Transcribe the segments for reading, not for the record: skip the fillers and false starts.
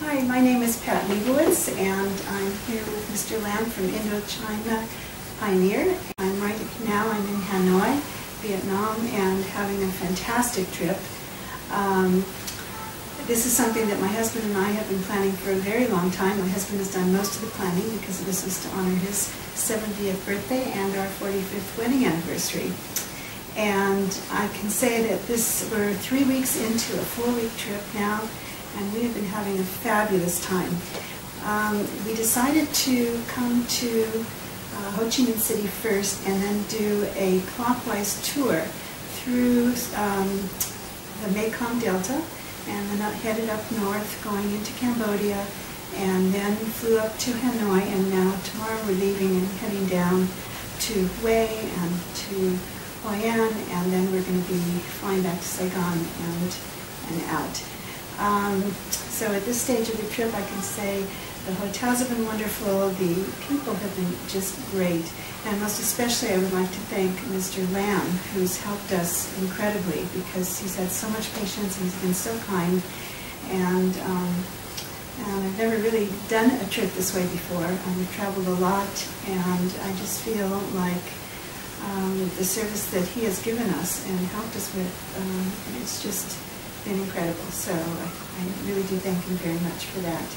Hi, my name is Pat Leibowitz, and I'm here with Mr. Lam from Indochina Pioneer. I'm in Hanoi, Vietnam, and having a fantastic trip. This is something that my husband and I have been planning for a very long time. My husband has done most of the planning because this was to honor his 70th birthday and our 45th wedding anniversary. And I can say that we're 3 weeks into a 4-week trip now, and we have been having a fabulous time. We decided to come to Ho Chi Minh City first and then do a clockwise tour through the Mekong Delta, and then headed up north going into Cambodia, and then flew up to Hanoi, and now tomorrow we're leaving and heading down to Hue and to Hoi An, and then we're going to be flying back to Saigon and out. So at this stage of the trip, I can say the hotels have been wonderful, the people have been just great, and most especially I would like to thank Mr. Lam, who's helped us incredibly because he's had so much patience and he's been so kind, and I've never really done a trip this way before. We've traveled a lot, and I just feel like the service that he has given us and helped us with, it's just been incredible. So I really do thank him very much for that.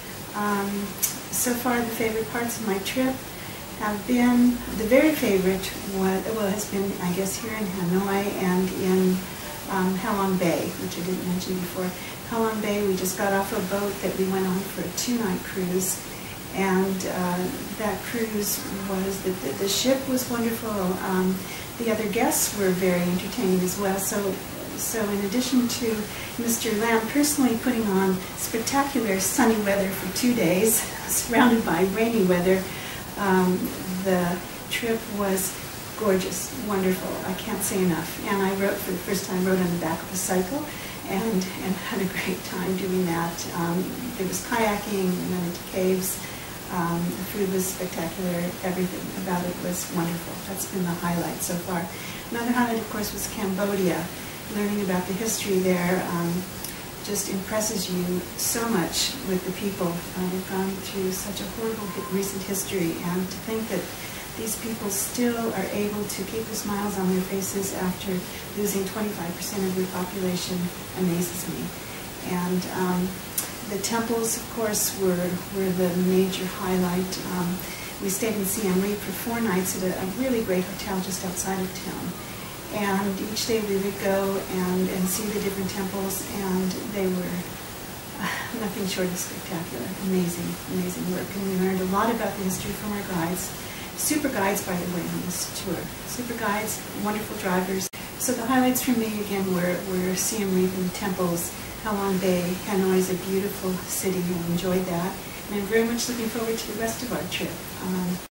So far, the favorite parts of my trip have been, the very favorite has been, I guess, here in Hanoi and in Halong Bay, which I didn't mention before. Halong Bay, we just got off a boat that we went on for a 2-night cruise, and that cruise was, the ship was wonderful. The other guests were very entertaining as well. So in addition to Mr. Lam personally putting on spectacular sunny weather for 2 days, surrounded by rainy weather, the trip was gorgeous, wonderful. I can't say enough. And I rode, for the first time, rode on the back of a cycle and had a great time doing that. There was kayaking, we went into caves. The food was spectacular. Everything about it was wonderful. That's been the highlight so far. Another highlight, of course, was Cambodia. Learning about the history there just impresses you so much with the people. We've gone through such a horrible recent history, and to think that these people still are able to keep the smiles on their faces after losing 25% of their population amazes me. And the temples, of course, were the major highlight. We stayed in Siem Reap for 4 nights at a really great hotel just outside of town. And each day we would go and see the different temples, and they were nothing short of spectacular. Amazing, amazing work. And we learned a lot about the history from our guides. Super guides, by the way, on this tour. Super guides, wonderful drivers. So the highlights for me, again, were Siem Reap and temples. Halong Bay. Hanoi is a beautiful city. I enjoyed that. And I'm very much looking forward to the rest of our trip.